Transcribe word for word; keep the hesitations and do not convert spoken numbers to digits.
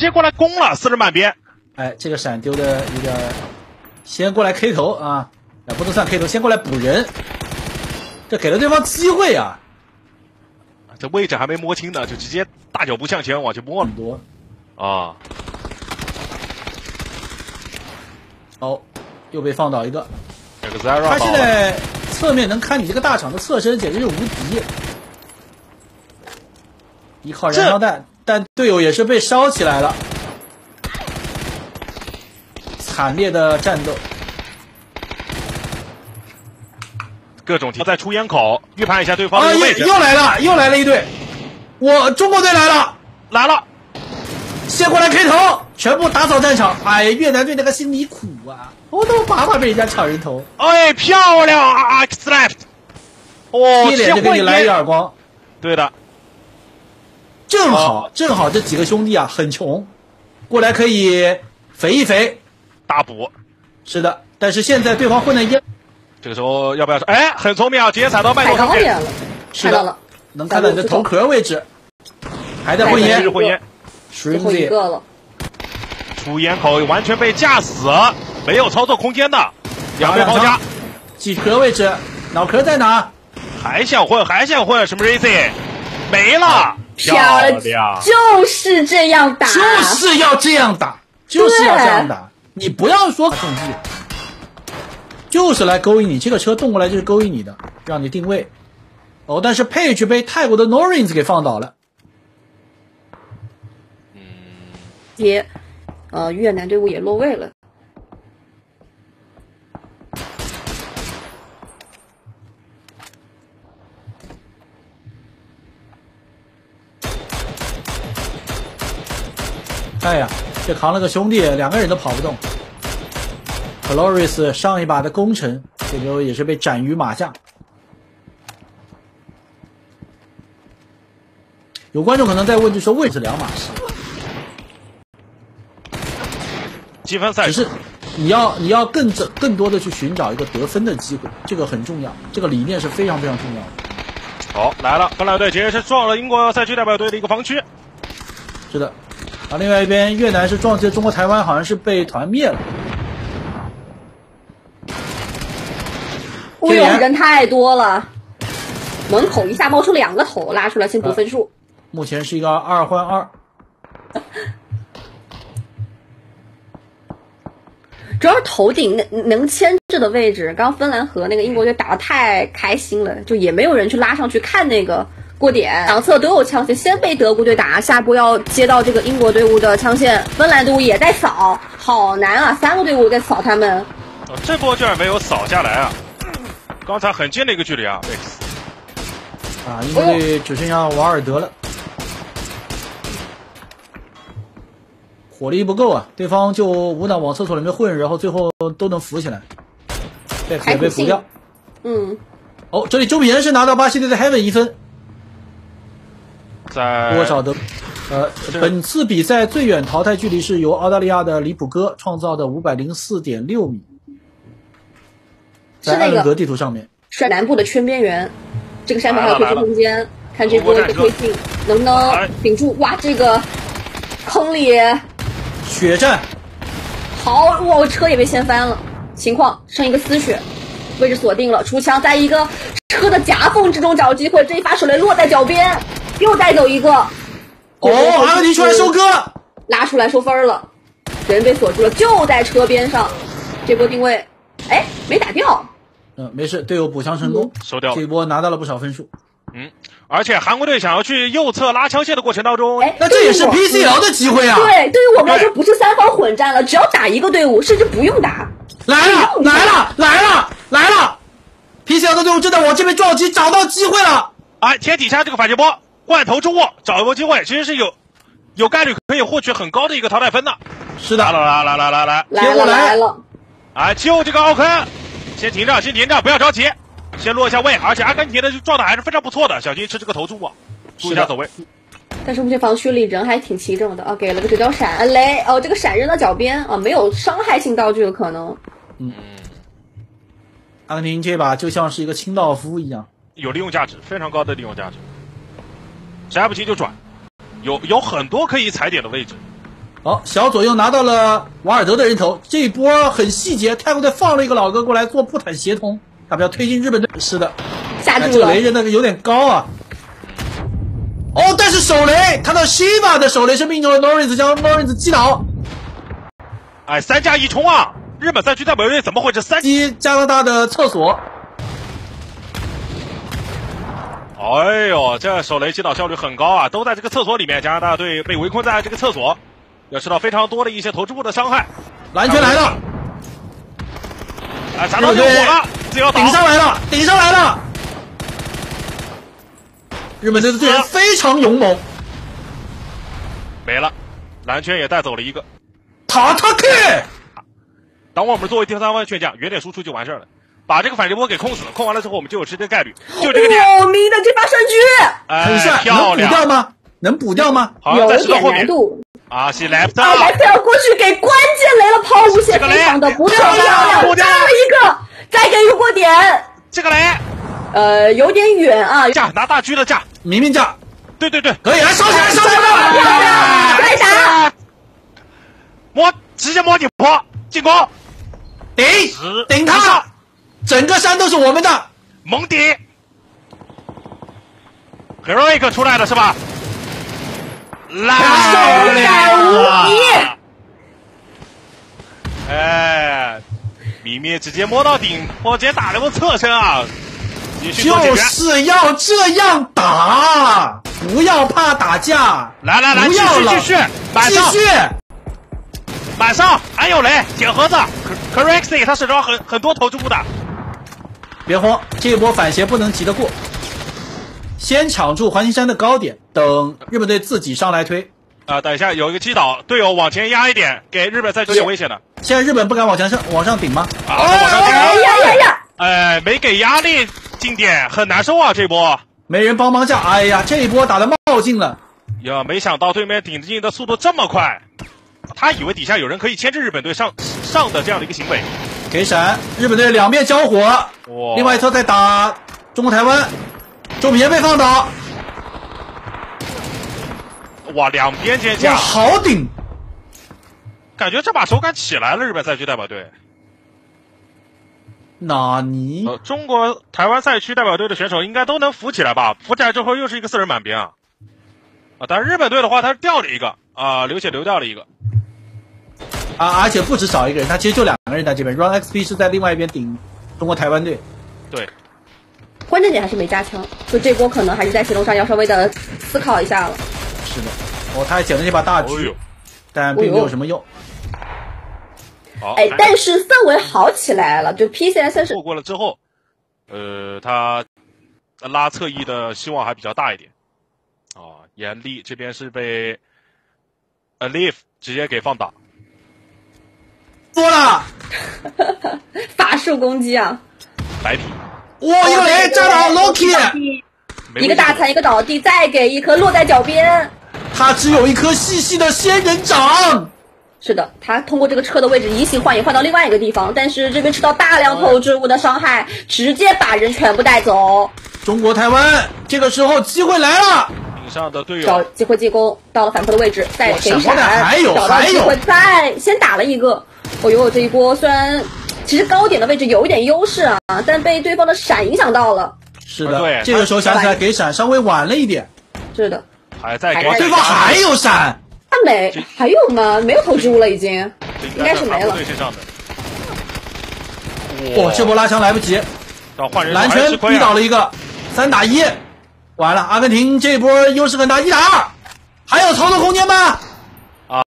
接过来攻了，四人满编。 哎，这个闪丢的有点，先过来 K 头啊，哎，不能算 K 头，先过来补人，这给了对方机会啊。 这位置还没摸清呢，就直接大脚步向前往前摸了。 很多啊！ 哦，又被放倒一个。 这个 Zara 他现在侧面能看你这个大场的侧身，简直是无敌。依靠燃烧弹，但队友也是被烧起来了。惨烈的战斗。 各种题在出烟口，预判一下对方的位置。 啊、又来了，又来了一队，我中国队来了， 来了， 先过来 K 头，全部打扫战场。哎，越南队那个心里苦啊，我都怕怕被人家抢人头。 哎，漂亮啊 ！X left， 哦， 一脸就给你来一耳光。 对的， 正好、哦、正好这几个兄弟啊很穷，过来可以肥一肥， 大补。 是的，但是现在对方混的烟。 这个时候要不要说？哎，很聪明啊，直接踩到麦克上面了， 是的，能看到你的头壳位置，还在混烟， 混烟， 最后一个了， 出烟口完全被架死，没有操作空间的，两边包夹， 几壳位置，脑壳在哪？ 还想混，还想混，什么 Razy 没了，漂亮， 就是这样打， 就是要这样打，就是要这样打，你不要说中计。就是来勾引你，这个车动过来就是勾引你的，让你定位。哦，但是 Page 被泰国的 Norins 给放倒了。 嗯， 也，呃，越南队伍也落位了。 哎呀，这扛了个兄弟，两个人都跑不动。Floris 上一把的功臣，这时候也是被斩于马下。有观众可能在问，就说位置两码事。 积分赛只是你要你要更更多的去寻找一个得分的机会，这个很重要，这个理念是非常非常重要的。 好，来了，芬兰队直接是撞了英国赛区代表队的一个防区。 是的，啊，另外一边越南是撞击中国台湾，好像是被团灭了。 哎呦，人太多了，门口一下冒出两个头，拉出来先读分数。 啊、目前是一个二换二。 主要是头顶能能牵制的位置，刚芬兰和那个英国队打得太开心了，就也没有人去拉上去看那个过点，两侧都有枪线，先被德国队打，下波要接到这个英国队伍的枪线，芬兰队伍也在扫，好难啊，三个队伍在扫他们。 哦，这波居然没有扫下来啊！刚才很近的一个距离啊 ，X 啊，英国队只剩下瓦尔德了。火力不够啊，对方就无脑往厕所里面混，然后最后都能浮起来，被也被补掉。 嗯。 哦，这里周比恩是拿到巴西队的 Heaven 一分， 在多少得？呃，本次比赛最远淘汰距离是由澳大利亚的里普哥创造的五百零四点六米，在艾伦格地图上面。 是南部的圈边缘，这个山头还有推进空间，看这波的推进能不能顶住？哇，这个坑里。 血战， 好，哇，车也被掀翻了，情况剩一个丝血，位置锁定了，出枪在一个车的夹缝之中找机会，这一发手雷落在脚边，又带走一个。 哦，阿根廷出来收割， 拉出来收分了，人被锁住了，就在车边上，这波定位，哎，没打掉。 嗯，没事，队友补枪成功， 嗯、收掉， 这一波拿到了不少分数。 嗯。而且韩国队想要去右侧拉枪线的过程当中， 哎， 那这也是 P C L 的机会啊！ 对，对于我们来说不是三方混战了，只要打一个队伍，甚至不用打。 来了，来了，来了，来了 ！P C L 的队伍正在往这边撞击，找到机会了。 哎，天底下这个反击波，换头中握，找一波机会，其实是有有概率可以获取很高的一个淘汰分的。 是的， 来来来来来来， 来了来了！ 哎，就这个奥坑，先停着，先停着，不要着急。先落一下位，而且阿根廷的状态还是非常不错的，小心吃这个头注啊，注意一下走位。 但是目前防区里人还挺齐整的啊，给了个折角闪雷哦，这个闪扔到脚边啊，没有伤害性道具的可能。 嗯，阿根廷这把就像是一个清道夫一样， 有利用价值，非常高的利用价值。谁还不行就转，有有很多可以踩点的位置。 好，小左右拿到了瓦尔德的人头，这一波很细节，泰国队放了一个老哥过来做步坦协同，他们要推进日本队。是的， 吓住了。 这个雷人那个有点高啊。哦，但是手雷，他的 Shiva 的手雷是命中了 Norris， 将 Norris 击倒。 哎，三加一冲啊！日本赛区代表队怎么会是三击加拿大的厕所？ 哎呦，这手雷击倒效率很高啊！都在这个厕所里面，加拿大队被围困在这个厕所，要受到非常多的一些投掷物的伤害。 蓝圈来了， 啊，炸到救火了，这要顶上来了，顶上来了！日本队的队员非常勇猛， 没了，蓝圈也带走了一个。 塔塔克， 等会我们作为第三方劝将，远点输出就完事儿了。把这个反击波给控死了，控完了之后我们就有吃这概率，就这个点。 有名的这把胜局， 哎， 很帅，能补掉吗？能补掉吗？ 好像在石头后面。 有点难度。 啊，是莱普特。 啊，莱普特过去给关键雷了，抛物线非常的不漂亮，加了一个，再给一个过点。 这个雷， 呃，有点远啊。 架拿大狙的架， 明明架。 对对对， 可以来烧起来，烧起来！ 漂亮，来打。 摸，直接摸顶坡，进攻。 顶，顶他！整个山都是我们的， 猛顶 ，Heroic 出来了是吧？ 来无敌！ 哎，米米直接摸到顶坡，直接打了个侧身啊！ 就是要这样打，不要怕打架。 来来来，继续继续， 继续。 满上还有雷铁盒子 ，Correxy 他手上很很多投掷物的。 别慌，这一波反斜不能急得过，先抢住环形山的高点，等日本队自己上来推。 啊、呃，等一下有一个击倒，队友往前压一点，给日本赛区有危险的。 现在日本不敢往前上往上顶吗？ 啊，往上顶！ 哎呀呀呀！ 哎，没给压力进点，很难受啊！这波没人帮忙架，哎呀，这一波打得冒进了。 呀，没想到对面顶进的速度这么快，他以为底下有人可以牵制日本队上上的这样的一个行为。 给闪，日本队两边交火，另外一侧在打中国台湾，周平被放倒。 哇，两边尖架， 好顶！ 感觉这把手感起来了，日本赛区代表队。 纳尼？ 呃，中国台湾赛区代表队的选手应该都能扶起来吧？扶起来之后又是一个四人满编啊！啊，但是日本队的话，他掉了一个啊，流血流掉了一个。 啊，而且不止少一个人，他其实就两个人在这边 ，Run X P 是在另外一边顶中国台湾队。 对， 关键点还是没加枪，就这波可能还是在协同上要稍微的思考一下了。 是的，哦，他还捡了这把大狙，哦、但并没有什么用。 好， 哎，但是氛围好起来了，就 P C S 是错过了之后，呃，他拉侧翼的希望还比较大一点。啊，严厉这边是被 Alif 直接给放倒。 多了， 法术攻击啊！ 白皮， 哇，一个雷炸倒 Loki， 一个大残，一个倒地，再给一颗落在脚边。 他只有一颗细细的仙人掌。 是的，他通过这个车的位置移形换影换到另外一个地方，但是这边吃到大量投掷物的伤害，直接把人全部带走。 中国台湾这个时候机会来了。 上的队友找机会进攻，到了反扑的位置，再给闪， 还有找到机会再先打了一个。哦呦，这一波虽然其实高点的位置有一点优势啊，但被对方的闪影响到了。 是的，对，这个时候想起来给闪稍微晚了一点。 是的， 还在给对方还有闪， 他没还有吗？没有投掷物了，已经应该是没了。 哇，这波拉枪来不及，蓝圈逼倒了一个，三打一。完了，阿根廷这波优势很大，一打二，还有操作空间吗？